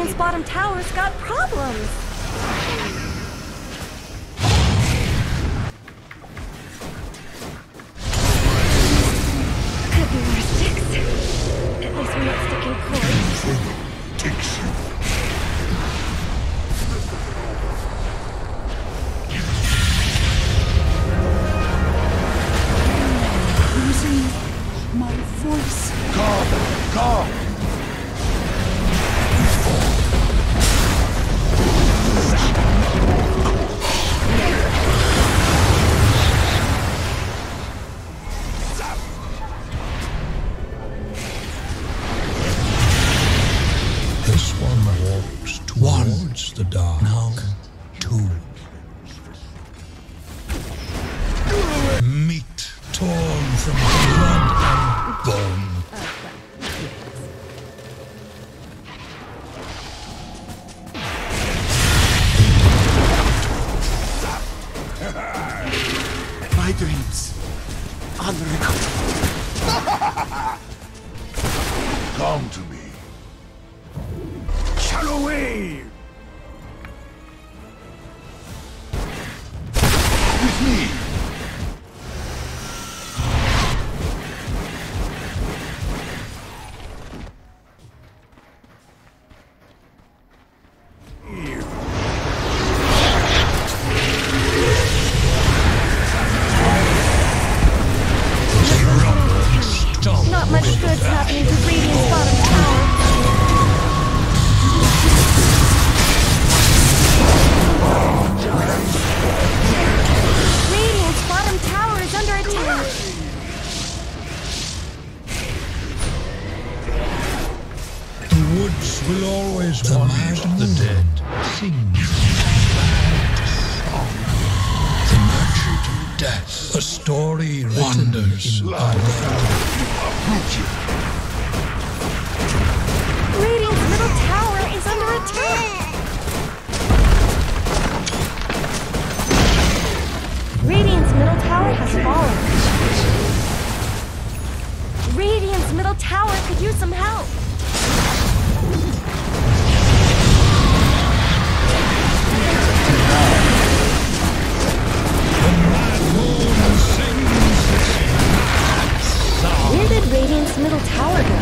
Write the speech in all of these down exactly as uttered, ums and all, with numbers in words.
Radiant's bottom tower's got problems. Could be worse sticks. At least we're not sticking cords. Takes you. Losing my voice. Come, come. This one walks towards the dark. Now, two. Meat torn from blood and bone. My dreams. Unrecoverable. Come to me. Shall away! With me! Not much good's happening to Radiant's bottom tower. Radiant's bottom tower is under attack. The woods will always the want the dead. Sings the merchant of death. A story wanders in our Radiant's middle tower is under attack. Radiant's middle tower has fallen. Radiant's middle tower could use some help. Where did Radiant's middle tower go?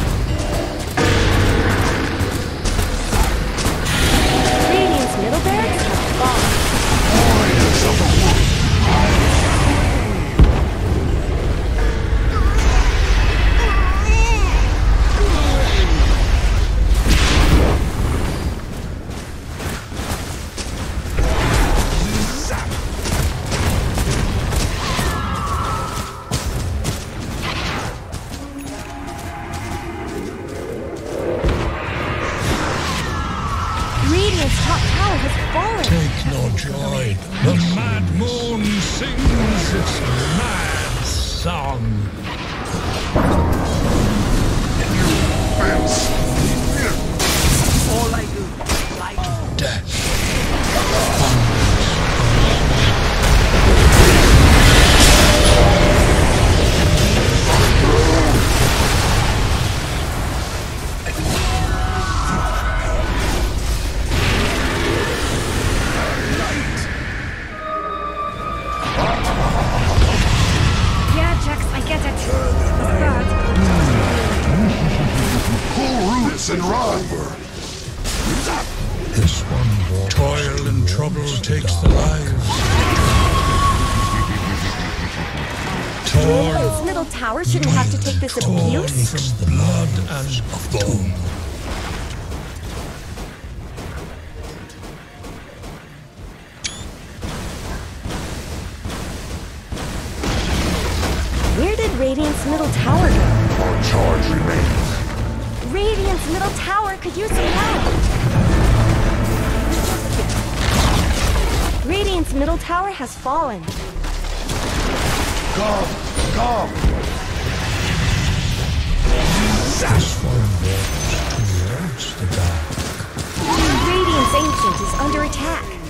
Radiant's middle barracks have fallen. Warriors of the wood. Radiant's top tower has fallen. Take no joy. The mad moon sings its mad song. All I do, light. Death. Yeah, Jax, I get it. But Pull roots and run. This one walks toil and trouble takes the lives. Torn Radiant's middle tower shouldn't have to take this torn abuse. from the blood and bone. Where did Radiant's middle tower go? Our charge remains. Radiant's middle tower could use some help. Radiant's middle tower has fallen. Come, come. This one walks towards the dark. Radiant's ancient is under attack.